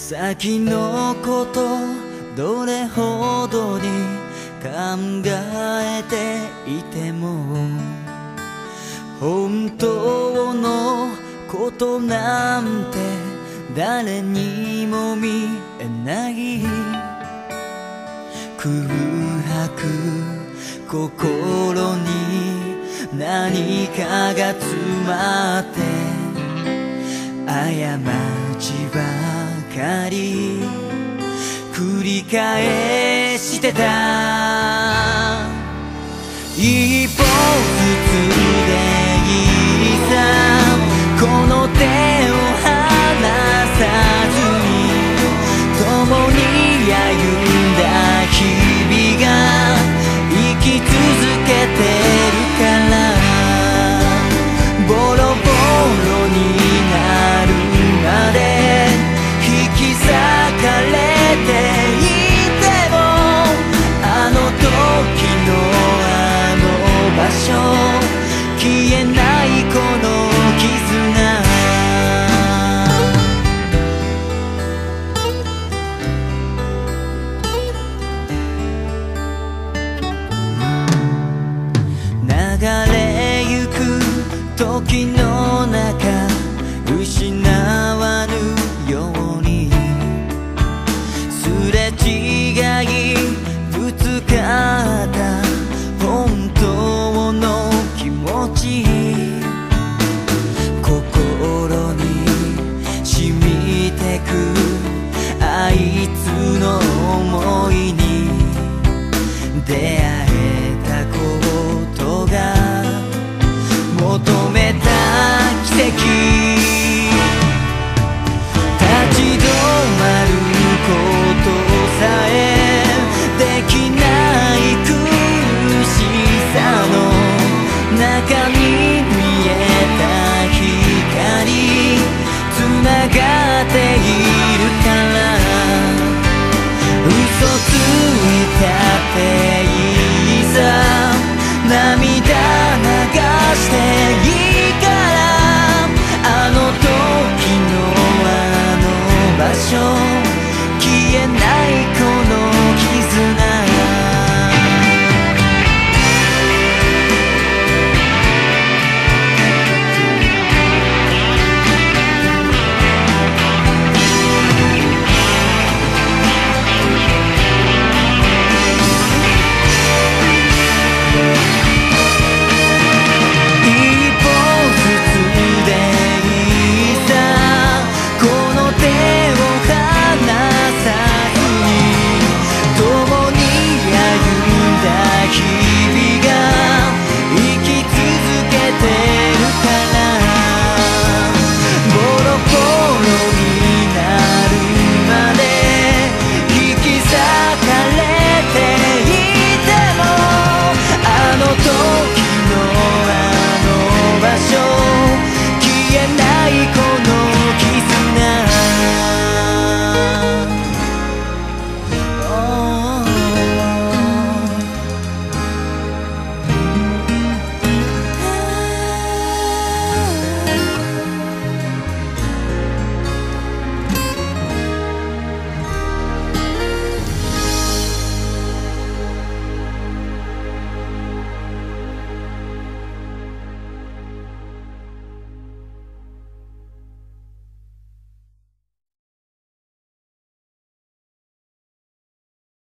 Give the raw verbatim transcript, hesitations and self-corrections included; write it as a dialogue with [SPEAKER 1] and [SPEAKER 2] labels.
[SPEAKER 1] 先のことどれほどに考えていても本当のことなんて誰にも見えない空白心に何かが詰まって過ちばかり繰り返してた一歩ずつでいいさこの手を離さずに共に歩んだ日々が生き続けてるからボロボロになるまで引き裂かれていてもあの時のあの場所消えないこの絆流れゆく時の中失わぬようにすれ違いぶつかった本当の気持ち心に染みてくあいつの想いに出会えたことが求めた奇跡立ち止まることさえできない苦しさの中に見えた光つながっているから嘘つ